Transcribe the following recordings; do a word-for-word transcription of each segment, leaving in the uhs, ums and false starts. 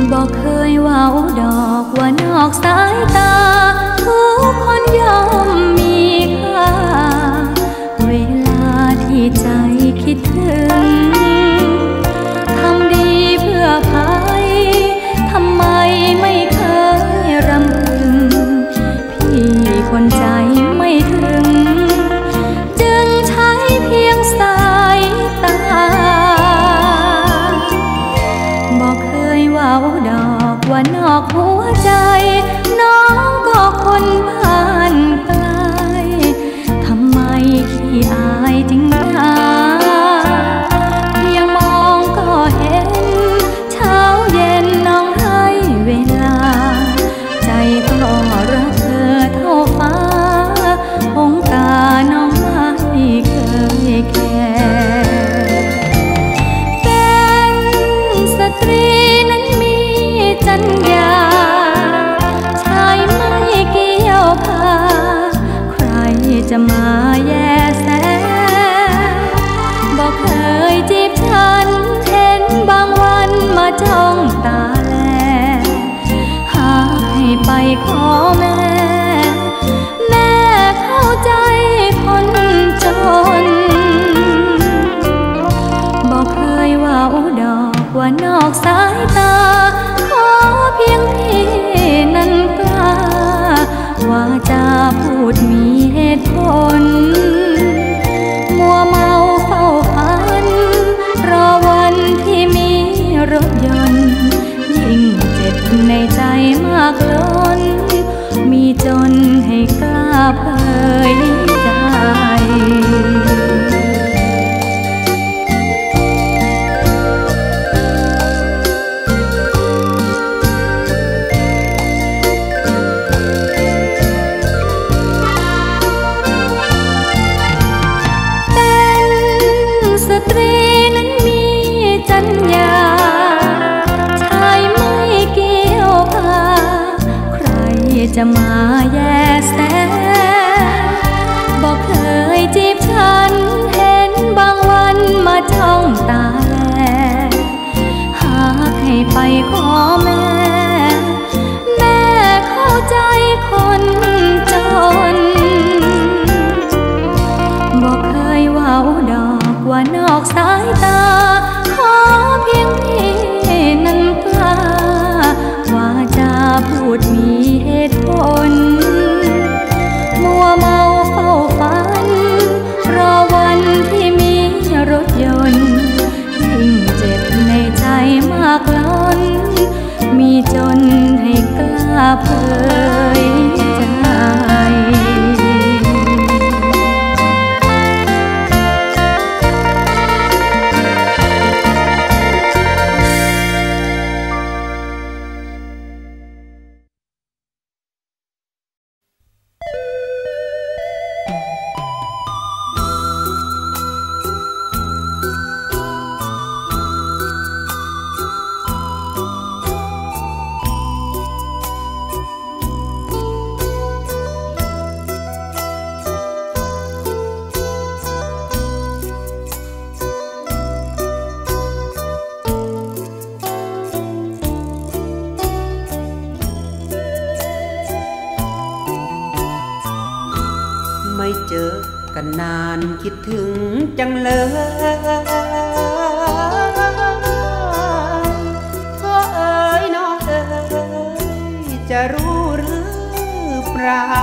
บอกเคยว่าดอกว่านอกสายตาทุกคนย่อมมีค่าเวลาที่ใจคิดถึงทำดีเพื่อภัยทำไมไม่เคยรำพึงพี่คนใจไม่ถึงจึงใช้เพียงสายตาบอกเคยว่าดอกว่านอกหัวใจน้องก็คนบ้านไกลทำไมขี้อายจึงได้เพียงมองก็เห็นเช้าเย็นน้องให้เวลาใจก็รักเธอเท่าฟ้าหงตาน้องไม่เคยแคร์เป็นสตรีนั้นมีจรรยาชายไม่เกี่ยวพาใครจะมาแย่แสบอกเคยจีบฉันเห็นบางวันมาจ้องตาแลหาให้ไปขอแม่แม่เข้าใจคนจนบอกเคยว่าดอกว่านอกสายตาขอเพียงพี่นั้นกล้าว่าจะพูดมีเหตุผลมัวเมาเฝ้าฝันรอวันที่มีรถยนต์ยิ่งเจ็บในใจมากล้นมีจนให้กล้าเผยใจสตรีนั้นมีจรรยาชายไม่เกี่ยวพาใครจะมาแย่แสบอกเคยจีบฉันเห็นบางวันมาจ้องตาแลหากให้ไปขอแม่แม่เข้าใจคนจนบอกเคยว่าดอกว่านอกสายตาขอเพียงพี่นั้นกล้าว่าจะพูดมีเหตุผลมัวเมาเฝ้าฝันรอวันที่มีรถยนต์ยิ่งเจ็บในใจมากล้นมีจนให้กล้าเผยใจไม่เจอกันนานคิดถึงจังเลยพ่อเอ๋ยน้องเอ๋ยจะรู้หรือเปล่า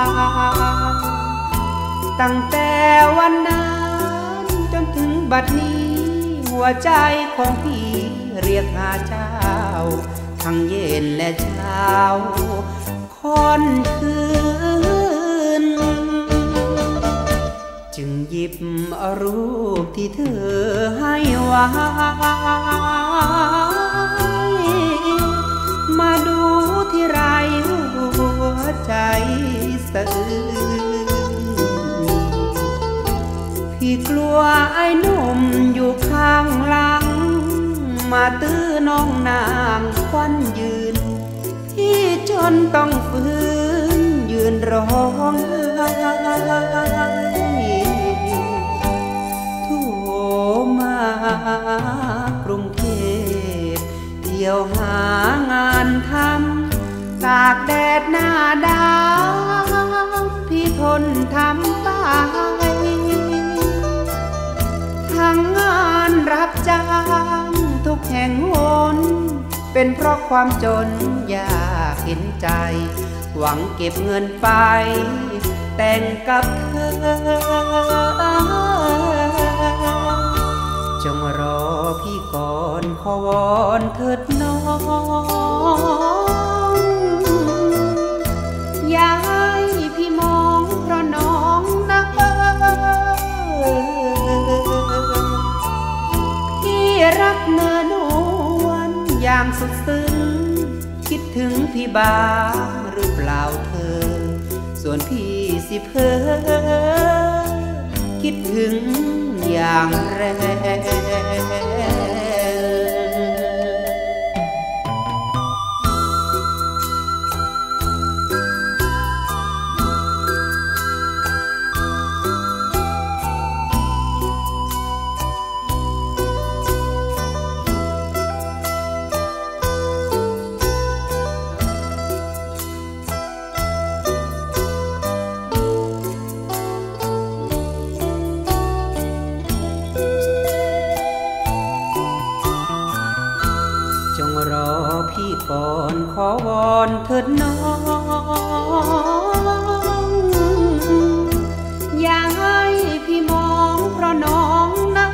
ตั้งแต่วันนั้นจนถึงบัดนี้หัวใจของพี่เรียกหาเจ้าทั้งเย็นและเช้าค่อนคืนจึงหยิบเอารูปที่เธอให้ไว้มาดูที่ไรหัวใจสะอื้นพี่กลัวไอ้หนุ่มอยู่ข้างหลังมาตื้อน้องนางควันยืนพี่จนต้องฝืนยืนร้องโทรมากรุงเทพ ที่ที่ยวหางานทำตากแดดหน้าดำพี่ทนทำไปทั้งงานรับจ้างทุกแห่งหนเป็นเพราะความจนยากเห็นใจหวังเก็บเงินไปแต่งกับเธอจงรอพี่ก่อนขอวอนเถิดน้องอย่าให้พี่มองเพราะน้องนะพี่รักเนื้อนวลอย่างสุดซึ้งคิดถึงพี่บ้างหรือเปล่าเธอส่วนพี่สิเพ้อคิดถึงอย่างแรงก่อนขอวอนเถิดน้องอย่าให้พี่มองเพราะน้องนะ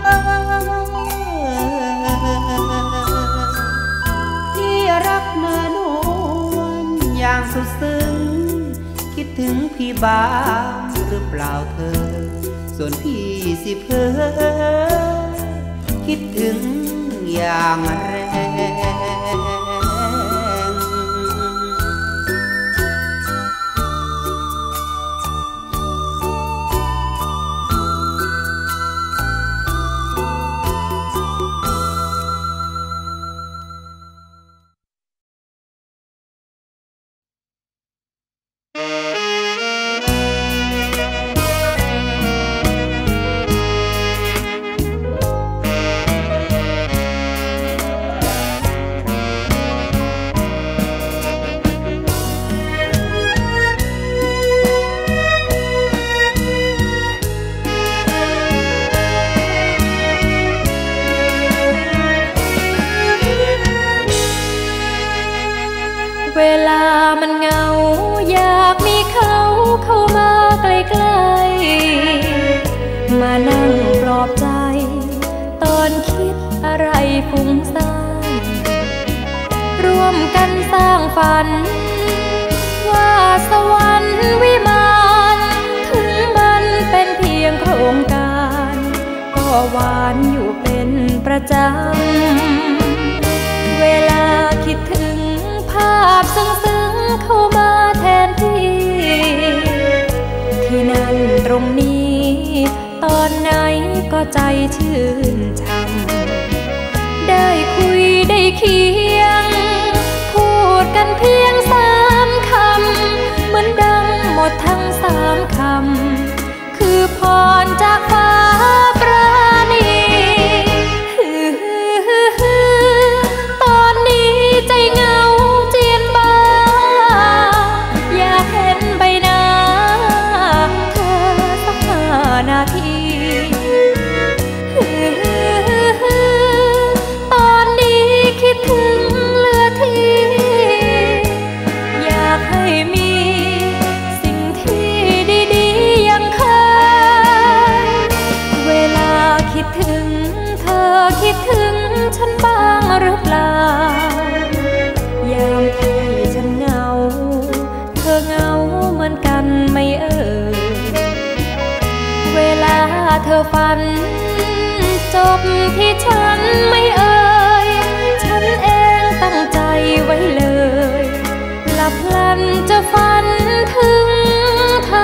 พี่รักเนื้อนวลอย่างสุดซึ้งคิดถึงพี่บ้างหรือเปล่าเธอส่วนพี่สิเพ้อคิดถึงอย่างแรงเวลามันเหงาอยากมีเขาเข้ามาใกล้ๆมานั่งปลอบใจตอนคิดอะไรฟุ้งซ่านร่วมกันสร้างฝันว่าสวรรค์วิมานถึงมันเป็นเพียงโครงการก็หวานอยู่เป็นประจำเวลาคิดถึงภาพซึ้งๆเข้ามาแทนที่ที่นั่นตรงนี้ตอนไหนก็ใจชื่นช่ำได้คุยได้เคียงพูดกันเพียงสามคำเหมือนดังหมดทั้งสามคำคือพรจากฟ้าปราณีตอนนี้ใจเหงาเจียนบ้าอยากเห็นใบหน้าเธอสักห้านาทีตอนนี้คิดถึงเหลือที่อยากให้มีสิ่งที่ดีๆยังเคยเวลาคิดถึงเธอคิดถึงฉันบ้างหรือเปล่ายามที่ฉันเหงาเธอเหงาเหมือนกันไหมเอ่ยเวลาเธอฝันจบที่ฉันไม่เอ่ยฉันเองตั้งใจไว้เลยหลับพลันจะฝันถึงเธอ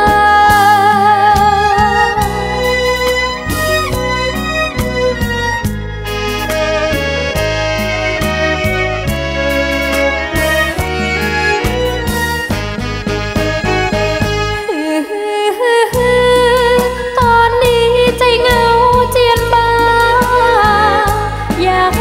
อยาก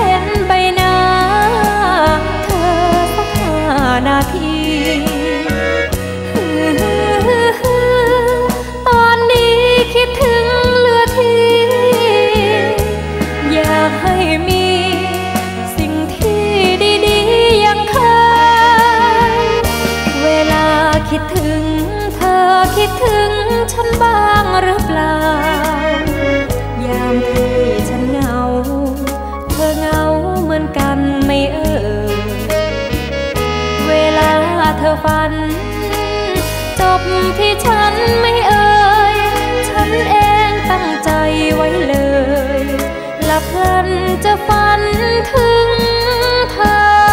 เธอฝันจบที่ฉันไม่เอ่ยฉันเองตั้งใจไว้เลยหลับเพลินจะฝันถึงเธอ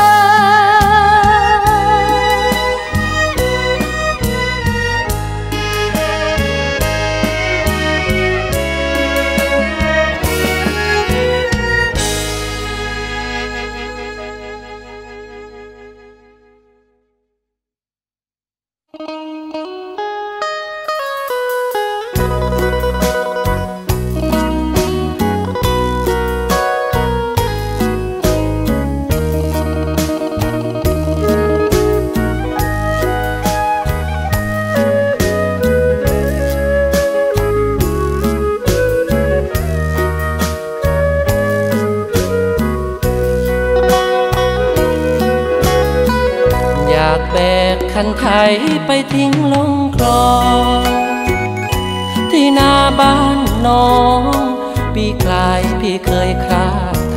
คันไถไปทิ้งลงคลองที่หน้าบ้านน้องปีกลายพี่เคยคราดไถ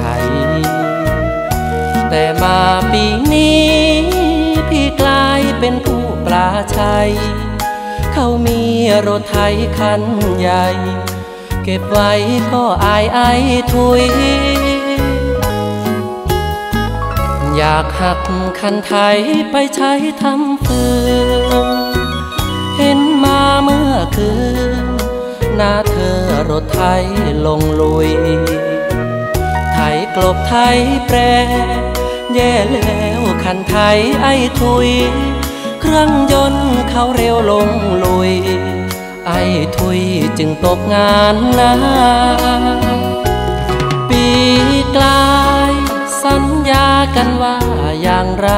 แต่มาปีนี้พี่กลายเป็นผู้ปลาชัยเขามีรถไถคันใหญ่เก็บไว้ก็อายไอทุยอยากหักคันไถไปใช้ทำฟืนเห็นมาเมื่อคืนหน้าเธอรถไถลงลุยไถกลบไถแปรแย่แล้วคันไถไอทุยเครื่องยนต์เขาเร็วลงลุยไอทุยจึงตกงานนาปีกลายสัญญากันว่าอย่างไร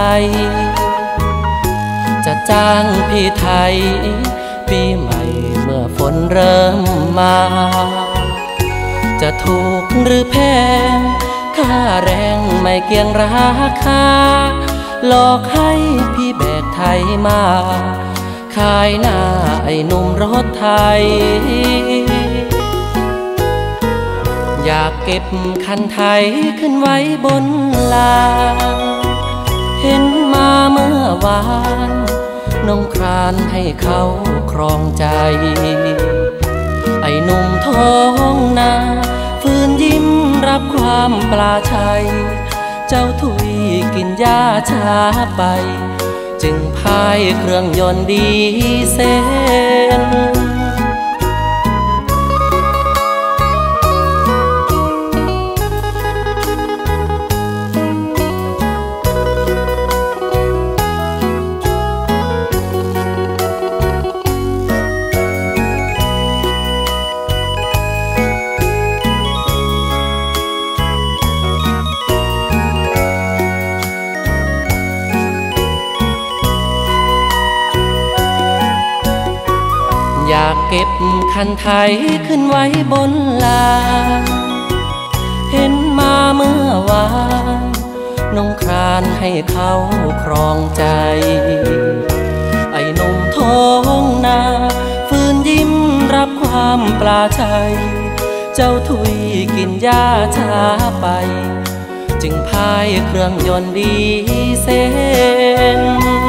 จะจ้างพี่ไทยปีใหม่เมื่อฝนเริ่มมาจะถูกหรือแพงค่าแรงไม่เกี่ยงราคาหลอกให้พี่แบกไทยมาขายหน้าไอ้หนุ่มรถไทยอยากเก็บคันไถขึ้นไว้บนลานเห็นมาเมื่อวานน้องครานให้เขาครองใจไอ้หนุ่มท้องนาฝืนยิ้มรับความปลาชัยเจ้าถุยกินยาช้าไปจึงพายเครื่องยนต์ดีเซนอยากเก็บคันไถขึ้นไว้บนลานเห็นมาเมื่อวานน้องครานให้เขาครองใจไอ้หนุ่มท้องนาฝืนยิ้มรับความปลาชัยเจ้าถุยกินยาช้าไปจึงพายเครื่องยนต์ดีเซน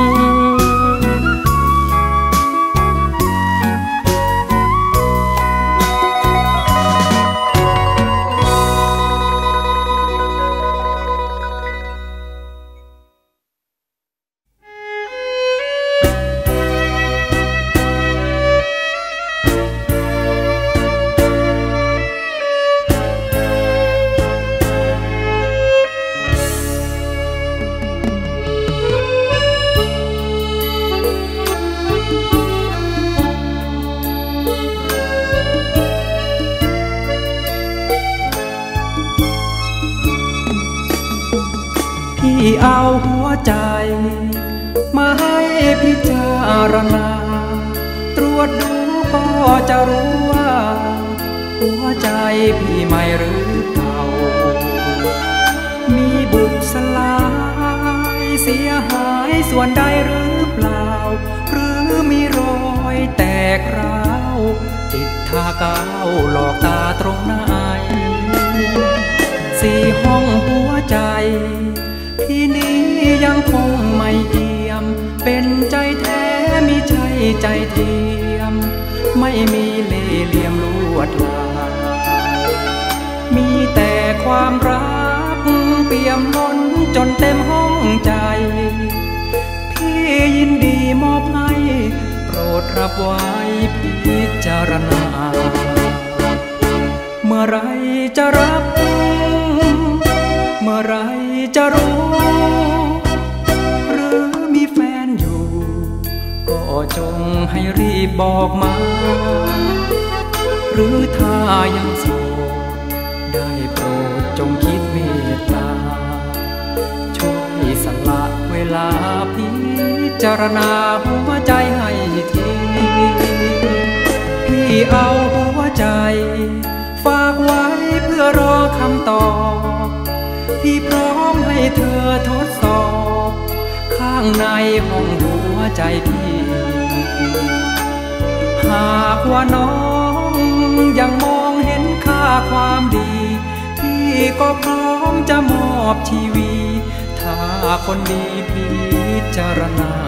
พี่เอาหัวใจมาให้พิจารณาตรวจดูก็จะรู้ว่าหัวใจพี่ไม่หรือเก่ามีบุบสลายเสียหายส่วนใดหรือเปล่าหรือมีรอยแตกร้าวติดทากาวหลอกตาตรงไหนสี่ห้องหัวใจที่นี้ยังคงไม่เอี่ยมมเป็นใจแท้มิใช่ใจเทียมไม่มีเล่ห์เหลี่ยมลวดลายมีแต่ความรักเปี่ยมล้นจนเต็มห้องใจพี่ยินดีมอบให้โปรดรับไว้พิจารณาเมื่อไรจะรับเมื่อไรจะรู้หรือมีแฟนอยู่ก็จงให้รีบบอกมาหรือถ้ายังโสดได้โปรดจงคิดเมตตาช่วยสละเวลาพิจารณาหัวใจให้ทีพี่เอาหัวใจฝากไว้เพื่อรอคำตอบพี่พร้อมให้เธอทดสอบข้างในห้องหัวใจพี่หากว่าน้องยังมองเห็นค่าความดีพี่ก็พร้อมจะมอบชีวิตถ้าคนดีพิจารณา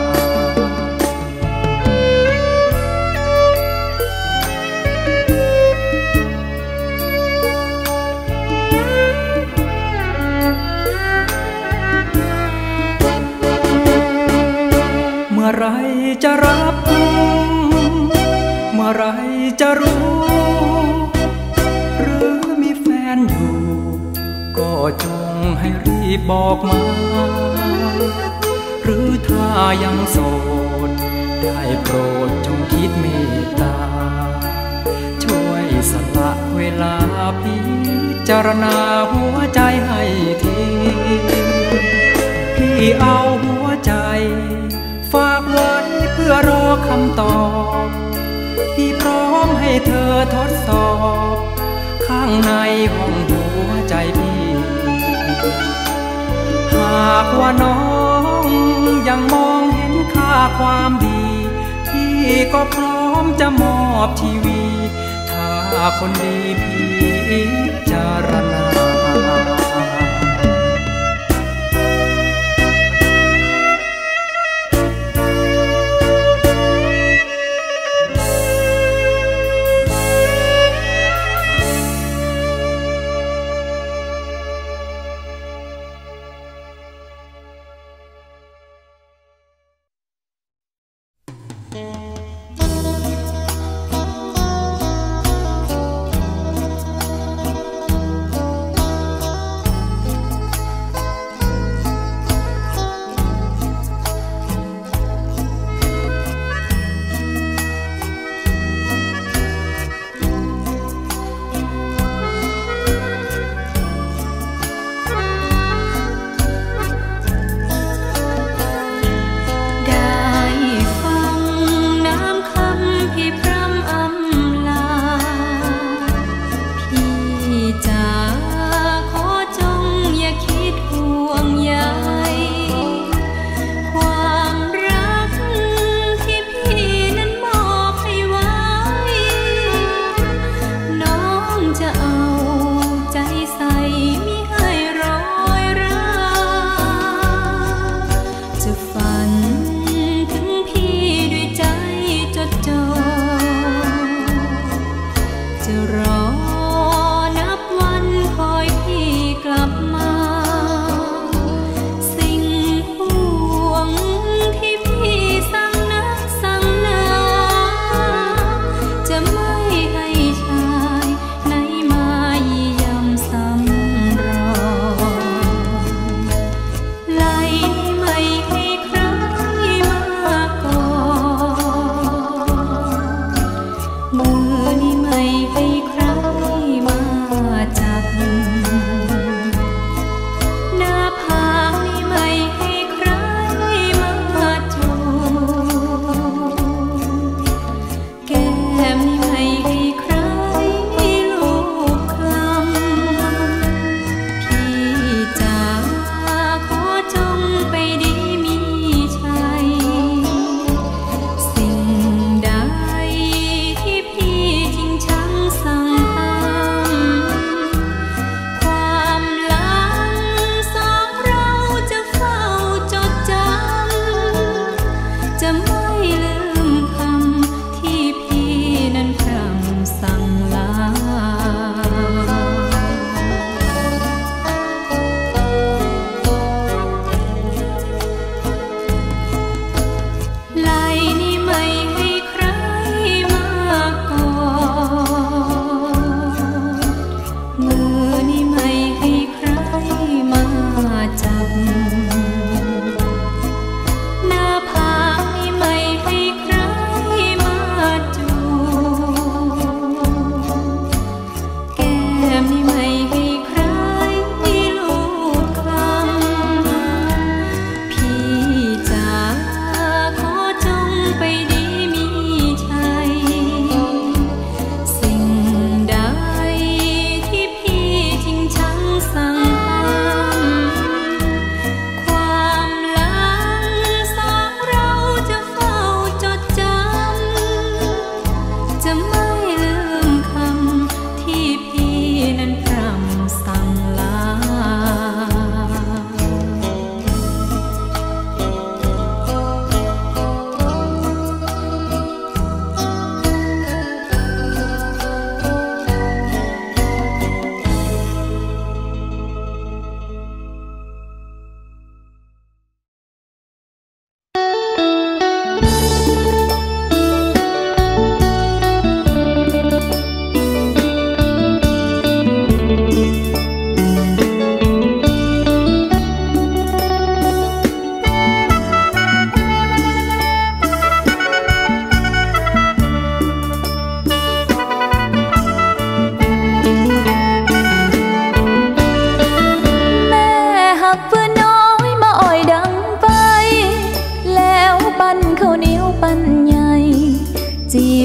เมื่อไรจะรับเมื่อไรจะรู้หรือมีแฟนอยู่ก็จงให้รีบบอกมาหรือถ้ายังโสดได้โปรดจงคิดเมตตาช่วยสละเวลาพิจารณาหัวใจให้ทีพี่เอาหัวใจฝากไว้เพื่อรอคำตอบพี่พร้อมให้เธอทดสอบข้างในห้องหัวใจพี่หากว่าน้องยังมองเห็นค่าความดีพี่ก็พร้อมจะมอบชีวิตถ้าคนดีพิจารณา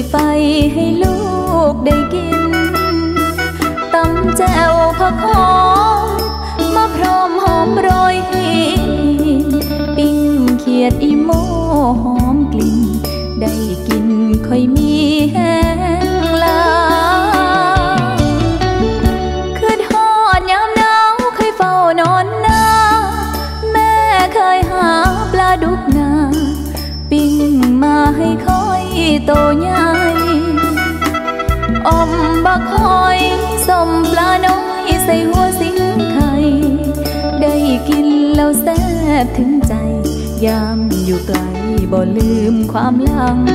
ไฟให้ลูกได้กินตำแจ่วผักหอมมะพร้าวหอมโรยหินปิ้งเขียดอีโมหอมกลิ่นได้กินค่อยมีแห้งลาคือทอดยามหนาวเคยเฝ้านอนนาแม่เคยหาปลาดุกนาปิ้งมาให้ค่อยโตใหญ่อมบักหอยส้มปลาน้อยใส่หัวสิงไข่ได้กินแล้วแซ่บถึงใจยามอยู่ไกลบ่ลืมความหลัง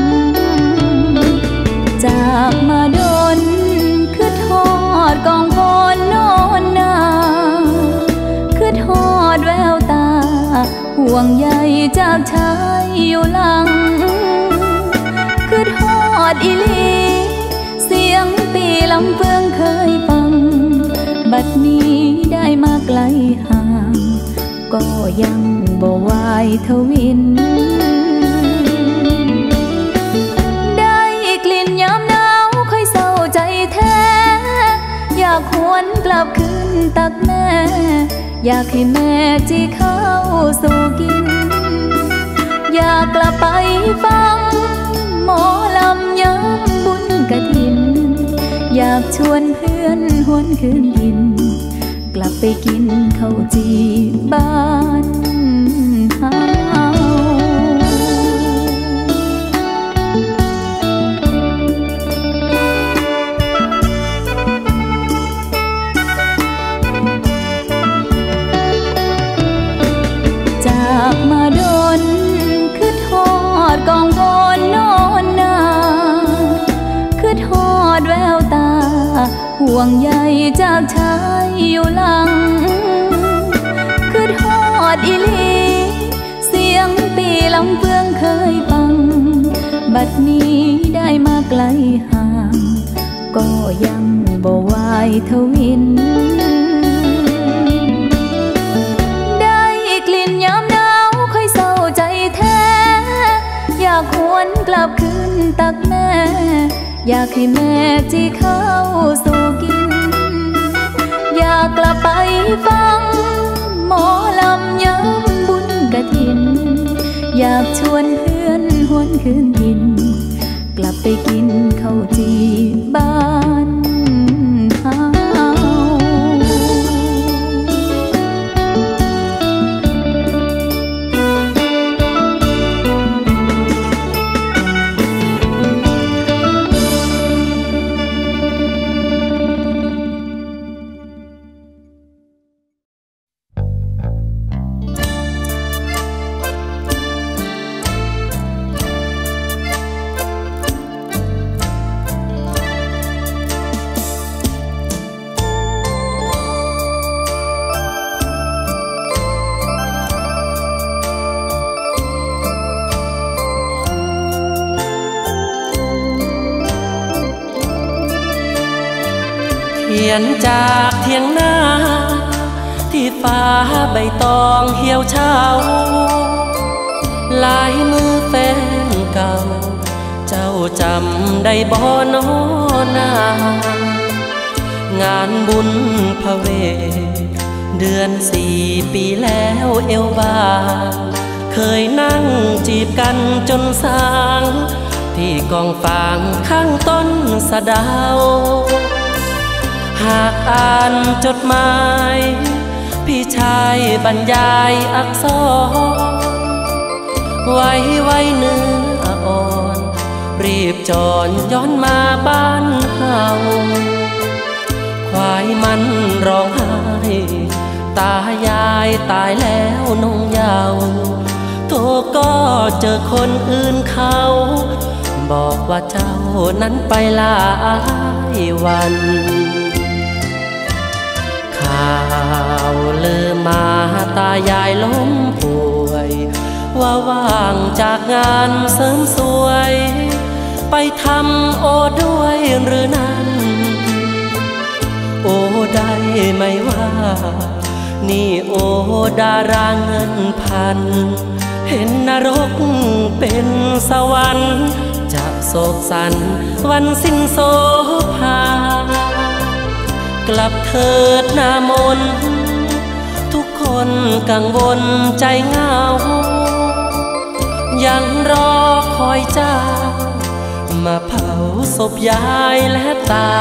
จากมาโดนคือทอดกองพรนอนนาคือทอดแววตาห่วงใยจากชายอยู่หลังคือทอดอีลีเสียงปีลำเฟืองเคยฟังบัดนี้ได้มาไกลห่างก็ยังบ่วายทวินได้กลิ่นยามหนาวค่อยเศร้าใจแท้อยากหวนกลับคืนตักแม่อยากให้แม่จีเข้าสู่กินอยากกลับไปฟังหมอลำย้ำบุญกฐินอยากชวนเพื่อนหวนคืนดินกลับไปกินข้าวจีบ้านเฮาจากมาโดนคือทอดกองพรนอนนาคือทอดแววตาห่วงใยจากชายอยู่หลังคือทอดอีลีเสียงปีลำเฟืองเคยฟังบัดนี้ได้มาไกลห่างก็ยังบ่วายทวินได้กลิ่นยามหนาวค่อยเศร้าใจแท้อยากหวนกลับคืนตักแม่อยากให้แม่จีเข้าสู่กินอยากกลับไปฟังหมอลำย้ำบุญกฐินอยากชวนเพื่อนหวนคืนดินกลับไปกินข้าวจีบ้านเฮาเขียนจากเทียงหน้าที่ฟ้าใบตองเหี่ยวเฉาลายมือแฟนเก่าเจ้าจำได้บ่น้อนา งานบุญพระเวทเดือนสี่ปีแล้วเอวบางเคยนั่งจีบกันจนสางที่กองฟางข้างต้นสะเดาหากอ่านจดหมายพี่ชายบรรยายอักษรไว้ไว้เนื้ออ่อนรีบจรย้อนมาบ้านเฮาควายมันร้องไห้ตายายตายแล้วนงเยาว์โตก็เจอคนอื่นเขาบอกว่าเจ้านั้นไปหลายวันข่าวลือมาตายายล้มป่วยว่าว่างจากงานเสริมสวยไปทำโอด้วยหรือนั้นโอได้ไหมว่านี่โอดาราเงินพันเห็นนรกเป็นสวรรค์จะสโศกสันวันสิ้นโสภากลับเถิดหน้ามนทุกคนกังวลใจเหงายังรอคอยเจ้ามาเผาศพยายและตา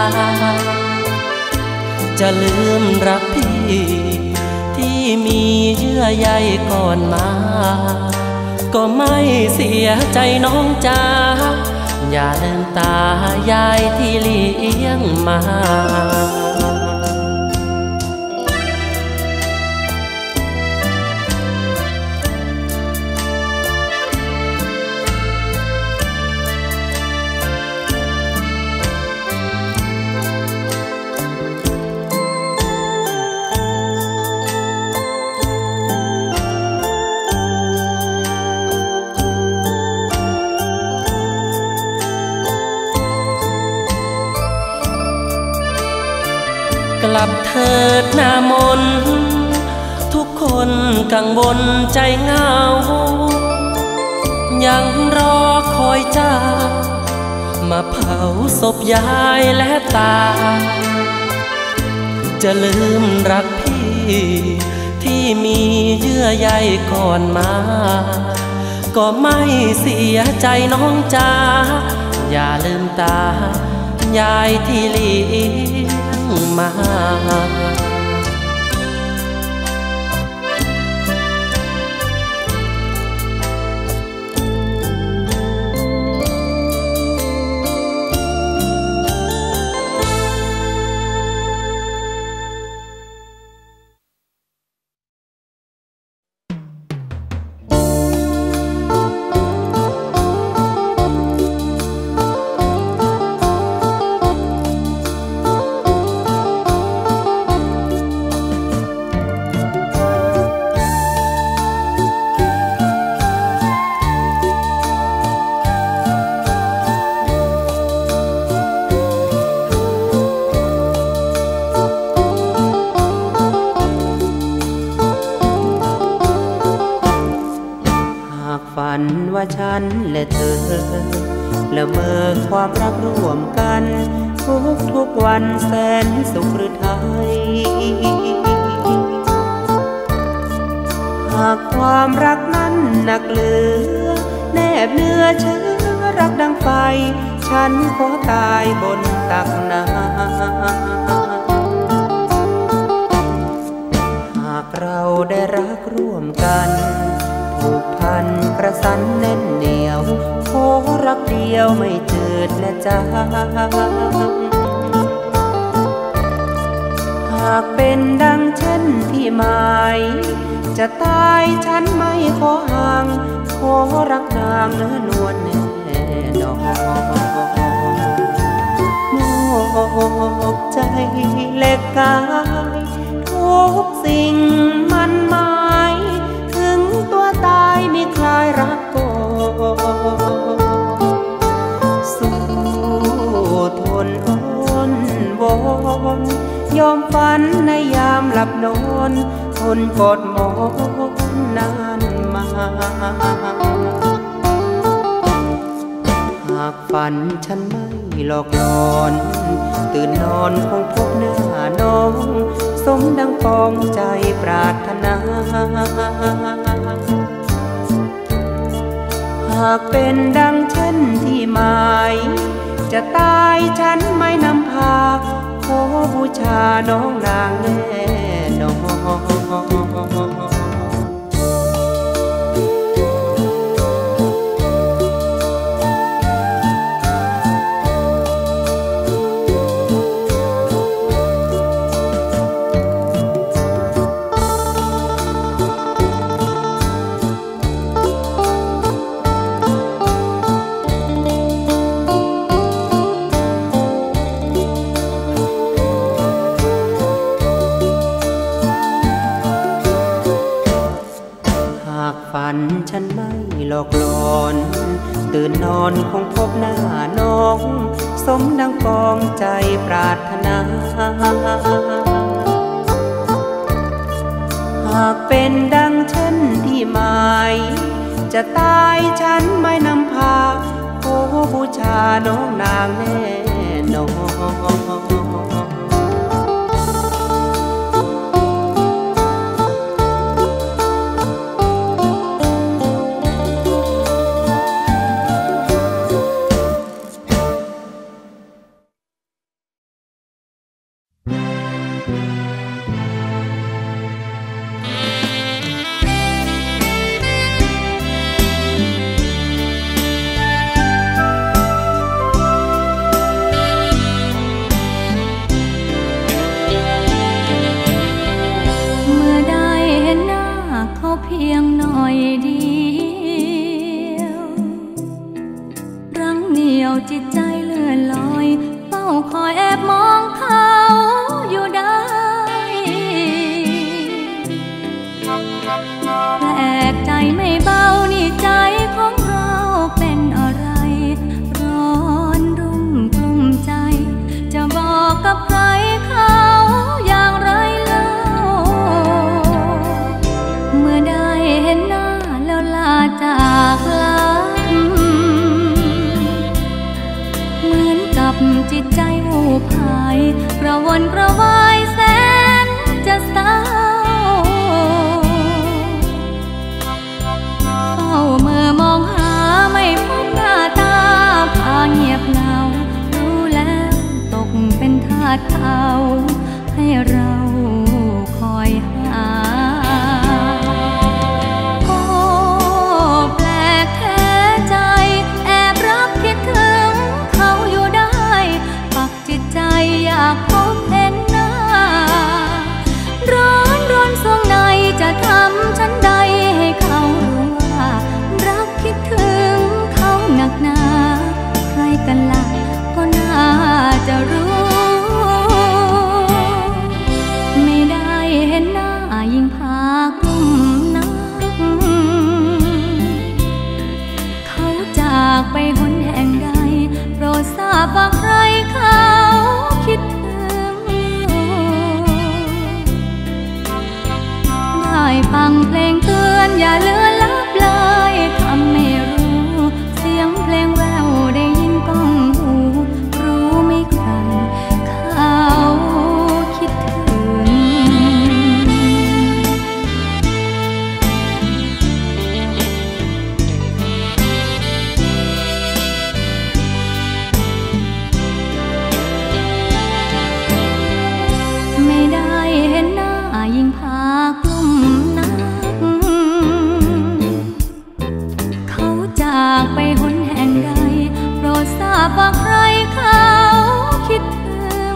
จะลืมรักพี่ที่มีเยื่อใยก่อนมาก็ไม่เสียใจน้องจ้าอย่าลืมตายายที่เลี้ยงมากลับเถิดหน้ามนทุกคนกังวลใจเหงายังรอคอยเจ้ามาเผาศพยายและตาจะลืมรักพี่ที่มีเยื่อใยก่อนมาก็ไม่เสียใจน้องจ้าอย่าลืมตายายที่เลี้ยงมว่าฉันและเธอละเมอความรักร่วมกันทุกทุกวันแสนสุขหรือไทยหากความรักนั้นหนักเหลือแนบเนื้อเชื้อรักดังไฟฉันขอตายบนตักน้ำหากเราได้รักร่วมกันผูกพันกระสันแน่นเหนียวขอรักเดียวไม่จืดและจางหากเป็นดังเช่นที่หมายจะตายฉันไม่ขอห่างขอรักนางเนื้อนวลแน่นอนมอบใจและกายทุกสิ่งมันหมายถึงตัวตายไม่คลายรักก่อนสู้ทนอ้อนวอนยอมฝันในยามหลับนอนทนกอดหมอนนานมาหากฝันฉันไม่หลอกลอนตื่นนอนคงพบหน้าน้องสมดังปองใจปรารถนาหากเป็นดังเช่นที่หมายจะตายฉันไม่นำพาขอบูชาน้องนางแน่นอนฝันฉันไม่หลอกลอนตื่นนอนคงพบหน้าน้องสมดังปองใจปรารถนาหากเป็นดังเช่นที่หมายจะตายฉันไม่นำพาขอบูชาน้องนางแน่นอนเพียงหน่อยเดียวรั้งเหนียวจิตใจเลื่อนลอยเฝ้าคอยแอบมองเขาอยู่ได้แปลกใจไม่เบานี่ใจของเราเป็นอะไรร้อนรุ่มกลุ้มใจจะบอกกับใครเขาอย่างไรเล่าเมื่อได้เห็นหน้าแล้วลาจากลาเหมือนกับจิตใจวูบหายกระวนกระวายแสนจะเศร้าเฝ้าเมื่อมองหาไม่พบหน้าตาพาเงียบเหงารู้แล้วตกเป็นทาสเขาให้เราคอยหาอยากพบเห็นหน้าร้อนร้อนสวงในจะทำฉันใดให้เขารู้ว่ารักคิดถึงเขาหนักหนาใครกันล่ะก็น่าจะรู้ไม่ได้เห็นหน้ายิ่งพากลุ้มนักเขาจากไปหนแห่งใดโปรดทราบว่าใครเขาคิดถึงได้ฟังเพลงเตือนอย่าเลือนลับเลยทำไม่รู้เสียงเพลงแววได้ยินก้องหูรู้ไม่ใครเขาคิดถึงไม่ได้เห็นหน้ายิ่งพากลุ้มนักเขาจากไปหนแห่งใดโปรดทราบว่าใครเขาคิดถึง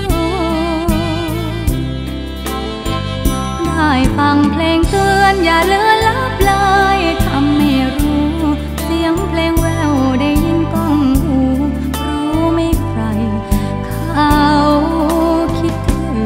ได้ฟังเพลงเตือนอย่าเลือนลับเลยทำไม่รู้เสียงเพลงแววได้ยินก้องหูรู้ไม่ใครเขาคิดถึง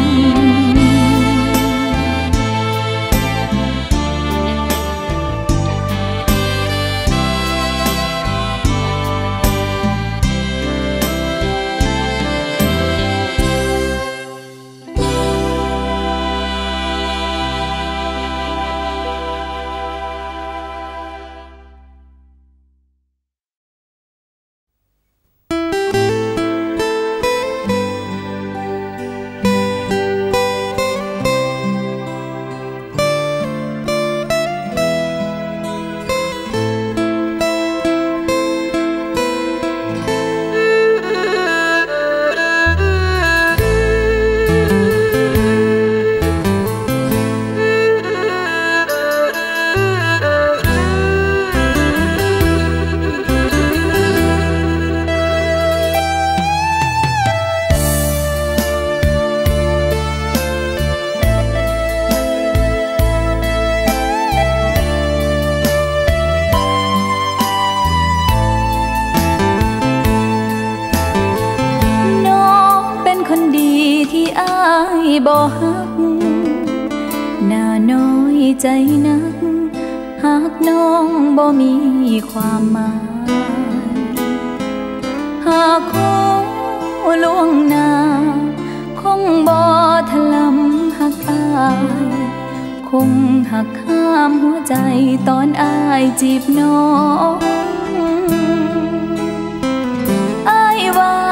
บ่ฮักน่าน้อยใจนักหากน้องบ่มีความหมายหากคงล่วงหน้าคงบ่ถลำหักอายคงหักข้ามหัวใจตอนอายจีบน้อง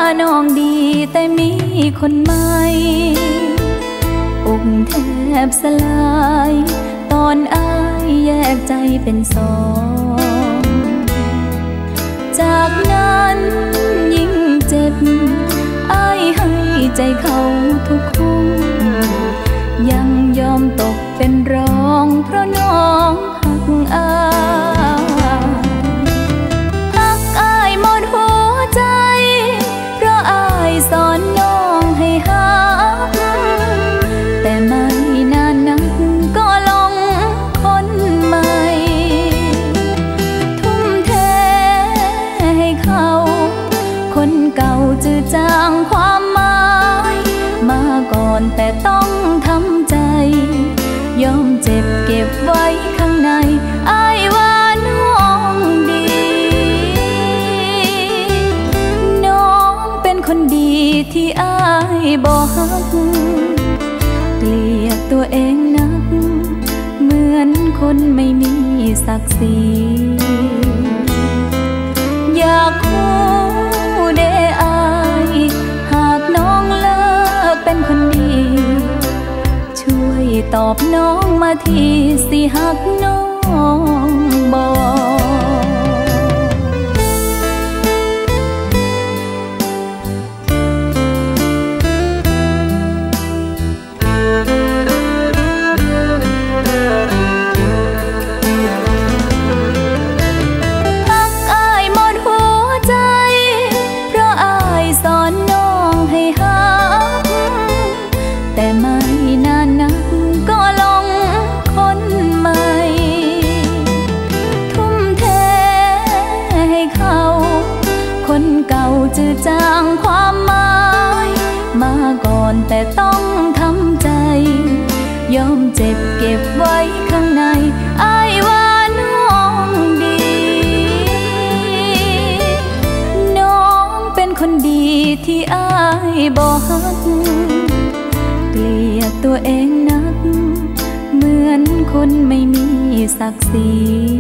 น้องดีแต่มีคนใหม่อกแทบสลายตอนอายแยกใจเป็นสองจากนั้นยิ่งเจ็บอายให้ใจเขาทุกคนยังยอมตกเป็นรองเพราะน้องหักอายหักอายหมดหัวใจเพราะอายสอนน้องให้หักแต่ไม่นานนักก็หลงคนใหม่ทุ่มเทให้เขาคนเก่าจืดจางความหมายมาก่อนแต่ต้องทำใจยอมเจ็บเก็บไว้ข้างในอ้ายว่าน้องดีน้องเป็นคนดีที่อ้ายบ่ฮักเกลียดตัวเองนักเหมือนคนไม่มีศักดิ์ศรีอยากคู่เดอายหากน้องเลิกเป็นคนดีช่วยตอบน้องมาทีสิหักน้องบ่จืดจางความหมายมาก่อนแต่ต้องทำใจยอมเจ็บเก็บไว้ข้างในอ้ายว่าน้องดีน้องเป็นคนดีที่อ้ายบ่ฮักเกลียดตัวเองนักเหมือนคนไม่มีศักดิ์ศรี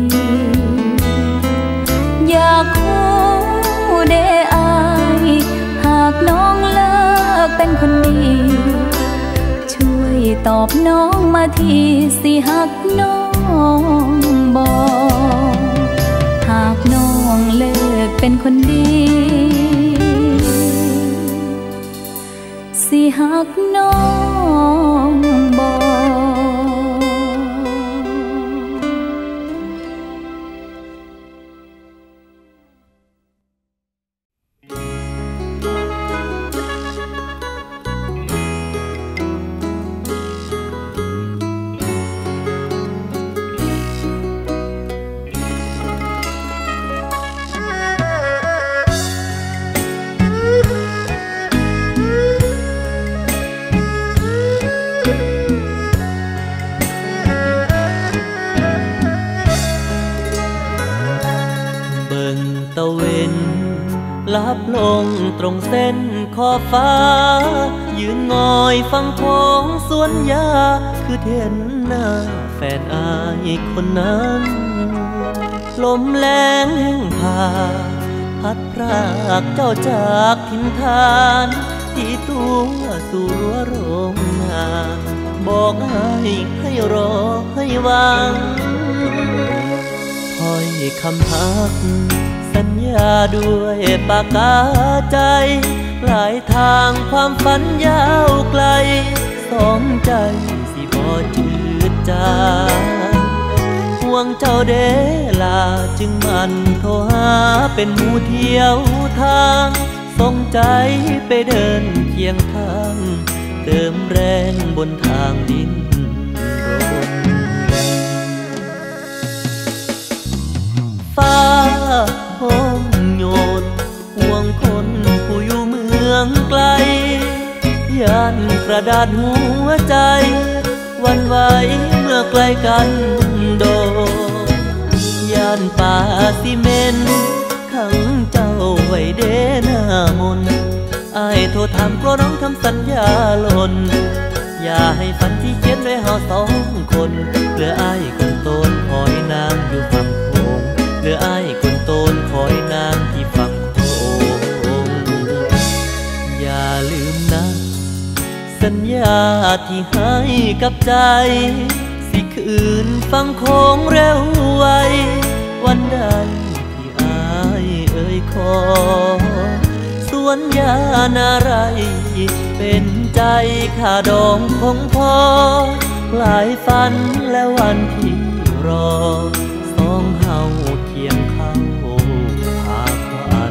อยากคู่เดอายหากน้องเลิกเป็นคนดีช่วยตอบน้องมาทีสิหักน้องบ่หากน้องเลิกเป็นคนดีสิหักน้องบ่ลับลงตรงเส้นขอบฟ้ายืนงอยฟังของสวนยาคือเห็นหน้าแฟนอายคนนั้นลมแรงแห่งพาพัดพรากเจ้าจากถิ่นฐานที่ตัวสู่รั้วโรงงานบอกให้ให้รอให้หวังถ้อยคำทักสัญญาด้วยปากกาใจปลายทางความฝันยาวไกลสองใจสิบ่จืดจางห่วงเจ้าเดลาจึงมันโทรหาเป็นหมู่เที่ยวทางส่งใจไปเดินเคียงข้างเติมแรงบนทางดินรนฟ้าห้องโยนห่วงคนผู้อยู่เมืองไกลยันกระดาษหัวใจวันไหวเมื่อใกล้กันโดยันป่าซีเมนต์ขังเจ้าไว้เดหน้ามนอ้ายโทรถามกลัวน้องทำสัญญาหล่นอย่าให้ฝันที่เขียนไว้เฮาสองคนเหลืออ้ายคนโตนคอยนางอยู่ฝั่งโขงเหลืออ้ายคนโตนคอยนางที่ฝั่งโขงาที่ให้กับใจสิคืนฟังโค้งเร็วไววันใดที่อายเอ่ยขอสวนยานาไรเป็นใจข้าดองคงพอหลายฝันและวันที่รอสองเฮาเคียงเข้าพาควัน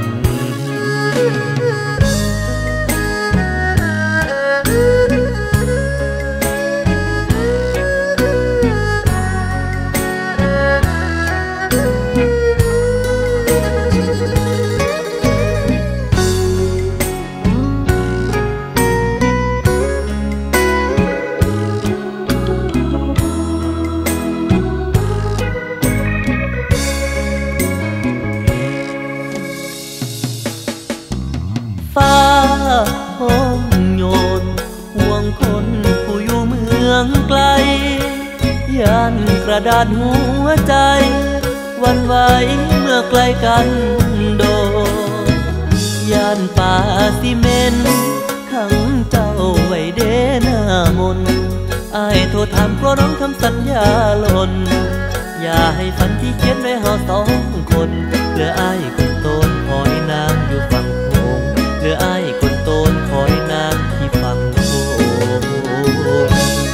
ฟ้าห้องโยนห่วงคนผู้อยู่เมืองไกลยันกระดาษหัวใจวันไหวเมื่อใกล้กันโดนยันป่าซีเมนต์ขังเจ้าไว้เดหน้ามนอายโทรถามกลัวน้องคำสัญญาหล่นอย่าให้ฝันที่เขียนไว้เฮาสองคนเหลืออายคนโตนคอยนางอยู่ฝั่งเหลืออ้ายคนโตนคอยนางที่ฟังโค้ง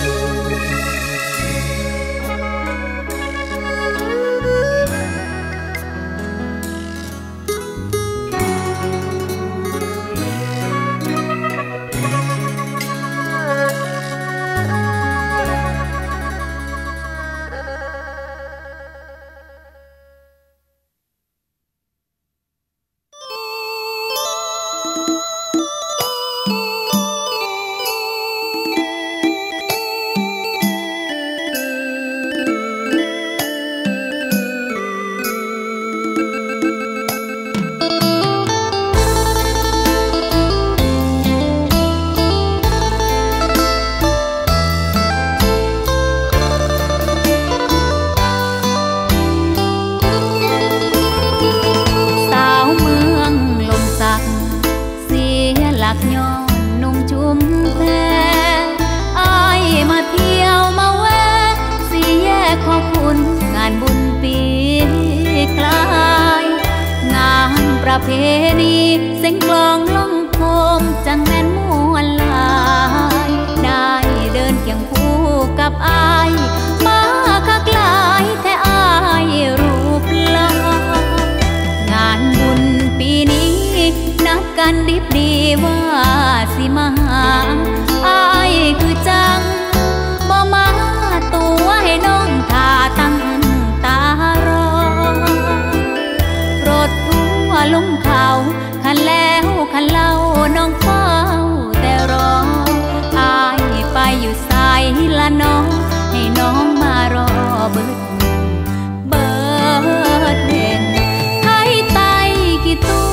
ย้อนนุ่งชุมแพอายมาเที่ยวมาแวะสี่แยกขอบคุณงานบุญปีกลายงานประเพณีเสียงกลองล่องโคมจังแม่นมวนลายได้เดินเคียงคู่กับอายมาคักหลายแท้อายรูปหล่องานบุญปีนี้นัดกันดิบดีว่าสิมาหาอายคือจังบ่มาตัวให้น้องท่าตั้งตารอรถทัวร์ลงเขาคันแล้วคันเล่าน้องเฝ้าแต่รออายไปอยู่ไสละน้องให้น้องมารอเบิดเบิดเด่นไทยไตกี่ตัว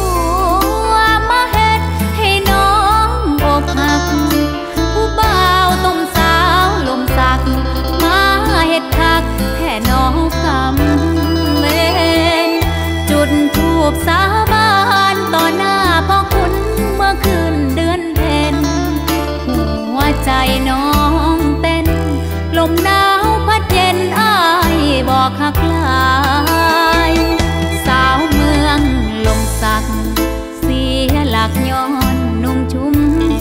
ผู้บ่าวต้มสาวลมสักมาเฮ็ดคักแท่น้องกำเวนจุดธูปสาบานต่อหน้าพ่อคุณเมื่อคืนเดือนเพ็ญหัวใจน้องเต้นลมหนาวพัดเย็นอ้ายบอกหักหลายสาวเมืองลมสักเสียหลักย้อนนุ่งชุม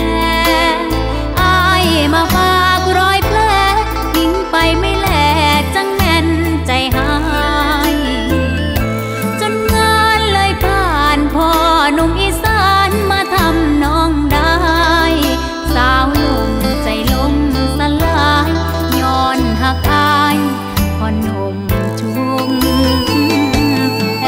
มาฝากรอยแผลทิ้งไปไม่แลจังแน่นใจหายจนงานเลยผ่านพ่อหนุ่มอีสานมาทำน้องได้สาวหนุ่มใจล้มสลายย้อนหักอายพ่อหนุ่มชุมแพ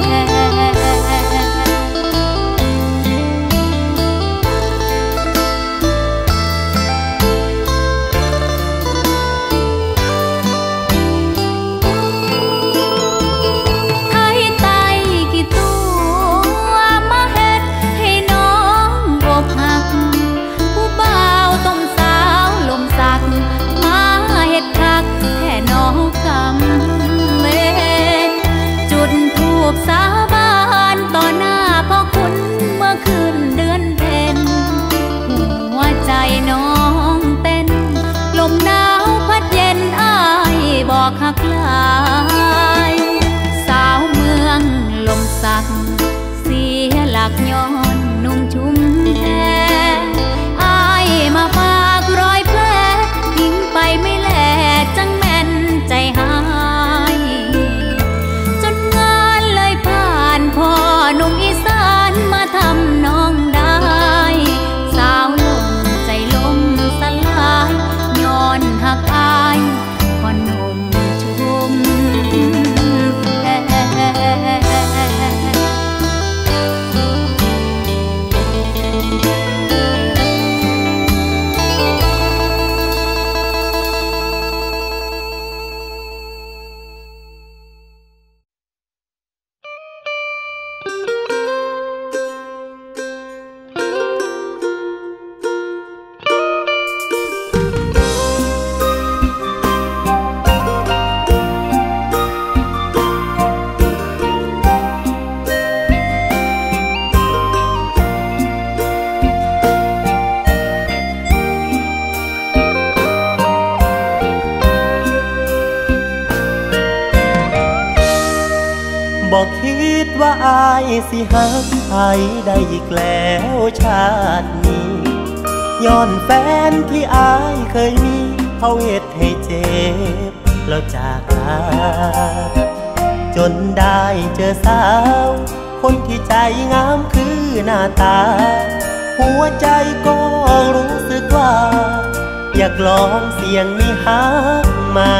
สาบานต่อหน้าพ่อคุณเมื่อคืนเดือนเพ็ญหัวใจน้องเต้นบอกคิดว่าอายสิหักใครได้อีกแล้วชาตินี้ย้อนแฟนที่อายเคยมีเขาเหตุให้เจ็บแล้วจากลาจนได้เจอสาวคนที่ใจงามคือหน้าตาหัวใจก็รู้สึกว่าอยากลองเสี่ยงมีฮักใหม่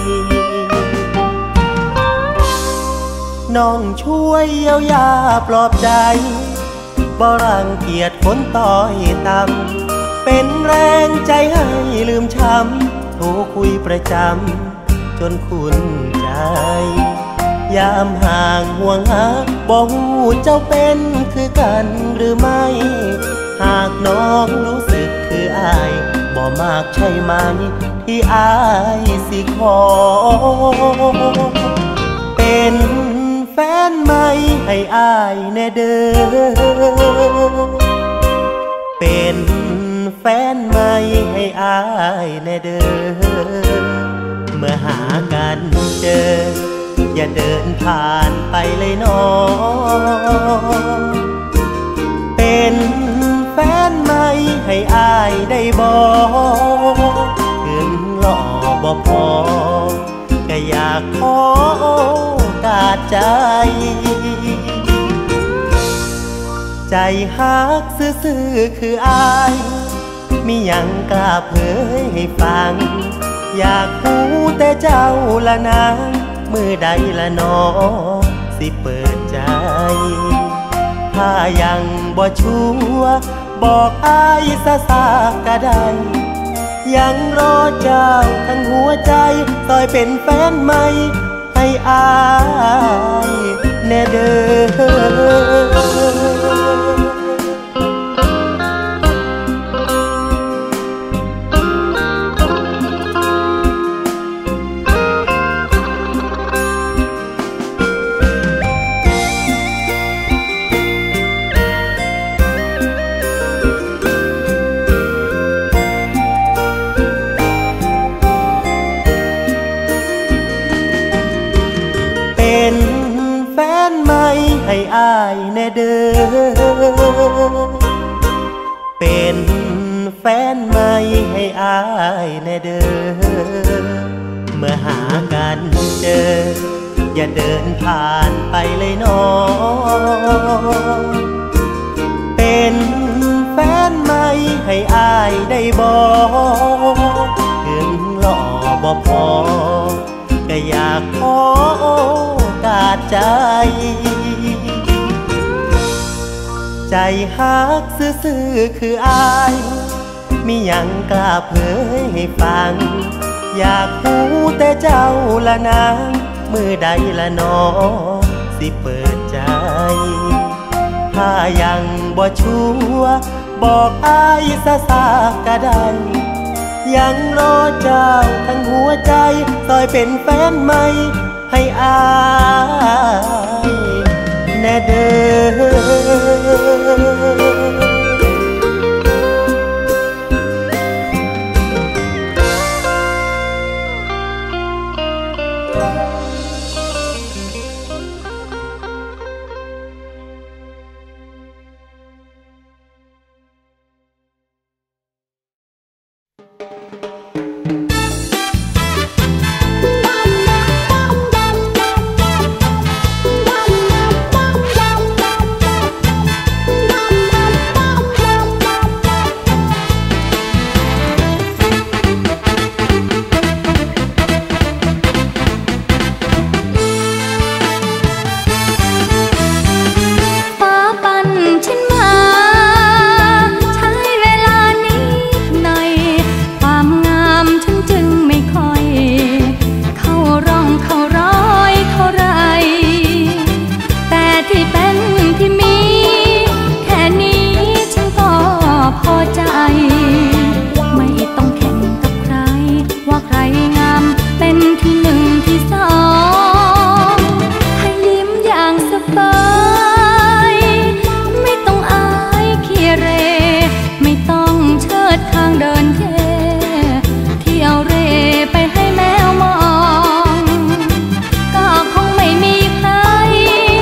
น้องช่วยเยียวยาปลอบใจบ่รังเกียจคนต้อยต่ำเป็นแรงใจให้ลืมช้ำโทรคุยประจำจนคุ้นใจยามห่างห่วงหาบ่ฮู้เจ้าเป็นคือกันหรือไม่หากน้องรู้สึกคืออายบ่มากใช่ไหมที่อายสิขอเป็นแฟนใหม่ให้อายแน่เด้อเป็นแฟนใหม่ให้อายแน่เด้อเมื่อหากันเจออย่าเดินผ่านไปเลยน้องเป็นแฟนใหม่ให้อายได้บอกถึงหล่อบ่พอก็อยากขอกาดใจใจฮักซื่อๆคืออายมิยังกล้าเผยให้ฟังอยากรู้แต่เจ้าละนางมือใดละน้อสิเปิดใจถ้ายังบ่ชัวร์บอกอายซะซากก็ได้ยังรอเจ้าทั้งหัวใจต่อยเป็นแฟนใหม่ให้อายแน่เด้อให้อายแน่เด้อเป็นแฟนใหม่ให้อายแน่เด้อเมื่อหากันเจออย่าเดินผ่านไปเลยน้องเป็นแฟนใหม่ให้อายได้บอกถึงหล่อบ่พอก็อยากขอกาดใจใจฮักซื่อๆคืออายมิยังกล้าเผยให้ฟังอยากรู้แต่เจ้าละนางมือใดละน้อสิเปิดใจถ้ายังบ่ชัวร์บอกอายซะซากก็ได้ยังรอเจ้าทั้งหัวใจต่อยเป็นแฟนใหม่ให้อายแน่เด้อไม่มีใคร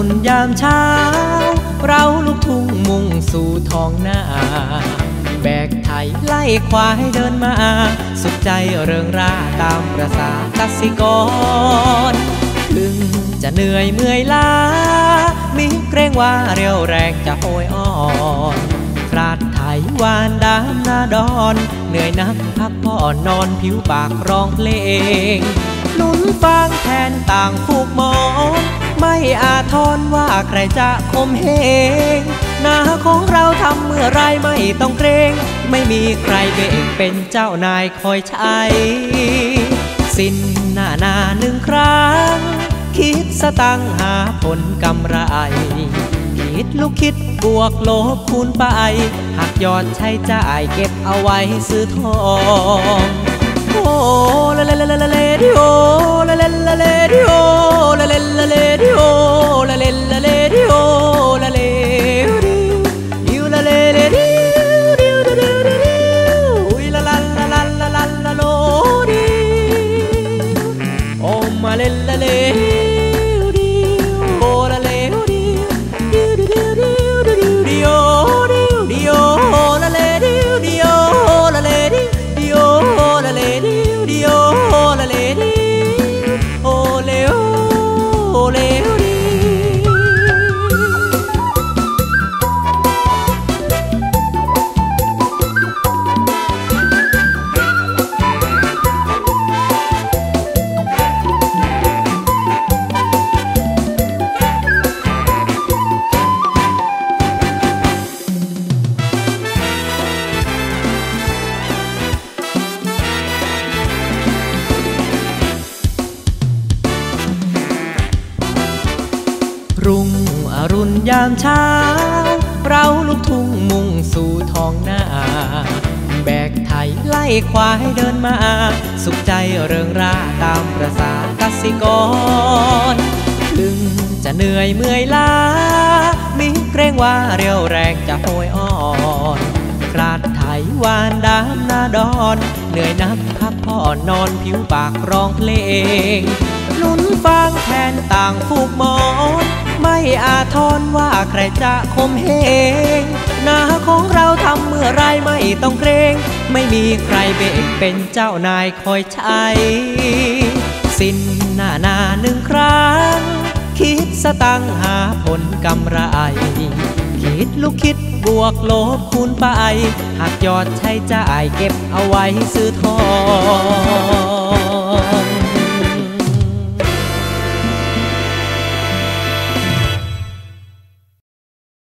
รุณยามเช้าเราลูกทุ่งมุ่งสู่ท้องนาแบกไถไล่ควายเดินมาสุขใจเริงร่าตามประสากสิกรถึงจะเหนื่อยเมื่อยล้ามีเกรงว่าเรียวแรงจะโหยอ่อนคราดไถวานดามนาดอนเหนื่อยนักพักผ่อนนอนผิวปากร้องเพลงลุ้นฟังแทนต่างผูกหมอนไม่อาทรว่าใครจะคมเหงนาของเราทำเมื่อไรไม่ต้องเกรงไม่มีใครเบ่งเป็นเจ้านายคอยใช้สิ้นหน้านาหนึ่งครั้งคิดสตังหาผลกำไรคิดลูกคิดบวกลบคูณไปหักยอดใช้จ่ายเก็บเอาไว้ซื้อทองโอ้เลเลเลเลเลดิโอเลเลเลเลดิโอเลเลเลเลดิโอเลเลเลเลดิโอเลเลดิวเลเลเลดิวดิวดิวดิวอุ้ยละละละละละละละโลดิโอมาเลเลเลดิวโอละเลดิวดิวดิวดิวดิวดิวดิวดิวละเลดิวดิวละเลดิดิวละเลดิดิโอละเลดิโอเลโอโอเลดิรุ่งอรุณยามเช้าเราลูกทุ่งมุ่งสู่ท้องนาแบกไถไล่ควายเดินมาสุขใจเริงร่าตามประสากสิกรถึงจะเหนื่อยเมื่อยล้ามีเกรงว่าเรียวแรงจะโหยอ่อนคราดไถวานดามนาดอนเหนื่อยนักพักผ่อนนอนผิวปากร้องเพลงลุ้นฟังแทนต่างผูกหมอนไม่อาทรว่าใครจะคมเหงนาของเราทำเมื่อไรไม่ต้องเกรงไม่มีใครเบ่งเป็นเจ้านายคอยใช้สิ้นหน้านาหนึ่งครั้งคิดสตังหาผลกำไรคิดลูกคิดบวกลบคูณไปหักยอดใช้จ่ายเก็บเอาไว้ซื้อทอง